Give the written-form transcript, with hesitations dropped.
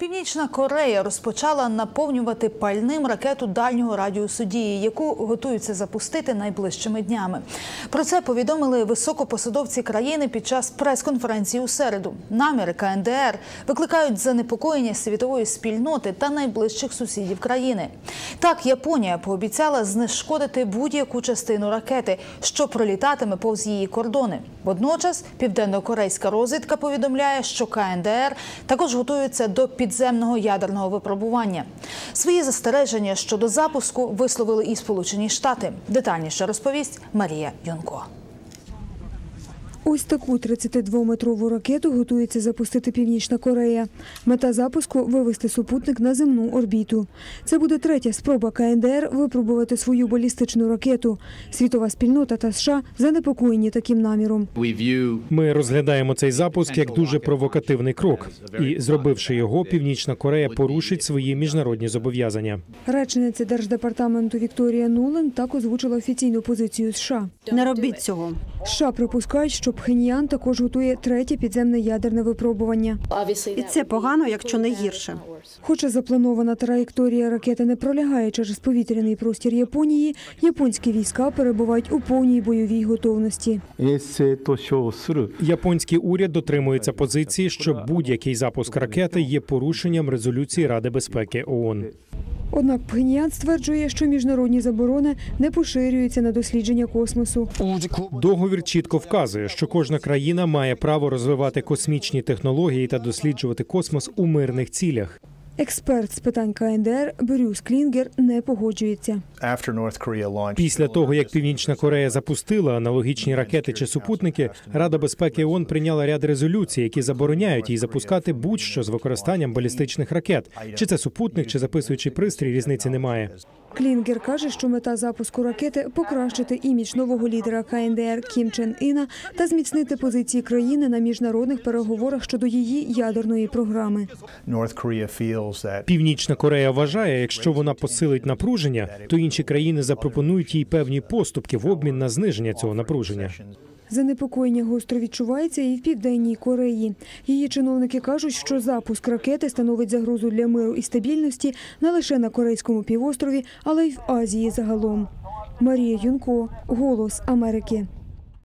Північна Корея розпочала наповнювати пальним ракету дальнього радіусу дії, яку готуються запустити найближчими днями. Про це повідомили високопосадовці країни під час прес-конференції у середу. Наміри КНДР викликають занепокоєння світової спільноти та найближчих сусідів країни. Так, Японія пообіцяла знешкодити будь-яку частину ракети, що пролітатиме повз її кордони. Водночас, південно-корейська розвідка повідомляє, що КНДР також готується до підземного ядерного випробування. Свої застереження щодо запуску висловили і Сполучені Штати. Детальніше розповість Марія Юнко. Ось таку 32-метрову ракету готується запустити Північна Корея. Мета запуску – вивести супутник на земну орбіту. Це буде третя спроба КНДР випробувати свою балістичну ракету. Світова спільнота та США занепокоєні таким наміром. Ми розглядаємо цей запуск як дуже провокативний крок. І, зробивши його, Північна Корея порушить свої міжнародні зобов'язання. Речниця Держдепартаменту Вікторія Нуланд так озвучила офіційну позицію США. Не робіть цього. США припускають, що Пхеньян також готує третє підземне ядерне випробування. І це погано, якщо не гірше. Хоча запланована траєкторія ракети не пролягає через повітряний простір Японії, японські війська перебувають у повній бойовій готовності. Японський уряд дотримується позиції, що будь-який запуск ракети є порушенням резолюції Ради безпеки ООН. Однак Пхеньян стверджує, що міжнародні заборони не поширюються на дослідження космосу. Договір чітко вказує, що кожна країна має право розвивати космічні технології та досліджувати космос у мирних цілях. Експерт з питань КНДР Брюс Клінгер не погоджується. Після того, як Північна Корея запустила аналогічні ракети чи супутники, Рада безпеки ООН прийняла ряд резолюцій, які забороняють їй запускати будь-що з використанням балістичних ракет. Чи це супутник, чи записуючий пристрій, різниці немає. Клінгер каже, що мета запуску ракети – покращити імідж нового лідера КНДР Кім Чен Іна та зміцнити позиції країни на міжнародних переговорах щодо її ядерної програми. Північна Корея вважає, якщо вона посилить напруження, то інші країни запропонують їй певні поступки в обмін на зниження цього напруження. Занепокоєння гостро відчувається і в Південній Кореї. Її чиновники кажуть, що запуск ракети становить загрозу для миру і стабільності не лише на Корейському півострові, але й в Азії загалом. Марія Юнко, «Голос Америки».